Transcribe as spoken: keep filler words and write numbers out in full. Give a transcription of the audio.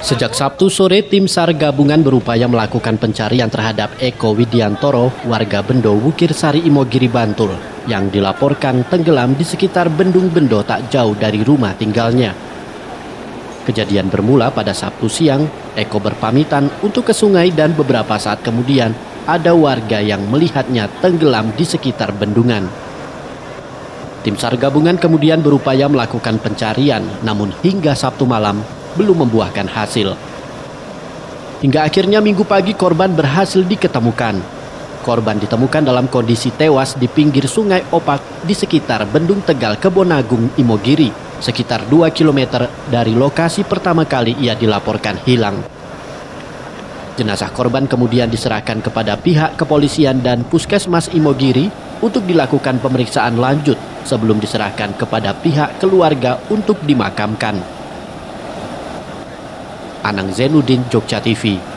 Sejak Sabtu sore, tim SAR gabungan berupaya melakukan pencarian terhadap Eko Widiantoro, warga Bendo Wukir Sari Imogiri Bantul, yang dilaporkan tenggelam di sekitar Bendung Bendo tak jauh dari rumah tinggalnya. Kejadian bermula pada Sabtu siang, Eko berpamitan untuk ke sungai dan beberapa saat kemudian ada warga yang melihatnya tenggelam di sekitar bendungan. Tim SAR gabungan kemudian berupaya melakukan pencarian, namun hingga Sabtu malam belum membuahkan hasil. Hingga akhirnya Minggu pagi korban berhasil diketemukan. Korban ditemukan dalam kondisi tewas di pinggir Sungai Opak di sekitar Bendung Tegal, Kebonagung, Imogiri, sekitar dua kilometer dari lokasi pertama kali ia dilaporkan hilang. Jenazah korban kemudian diserahkan kepada pihak kepolisian dan Puskesmas Imogiri untuk dilakukan pemeriksaan lanjut sebelum diserahkan kepada pihak keluarga untuk dimakamkan. Anang Zainuddin, Jogja T V.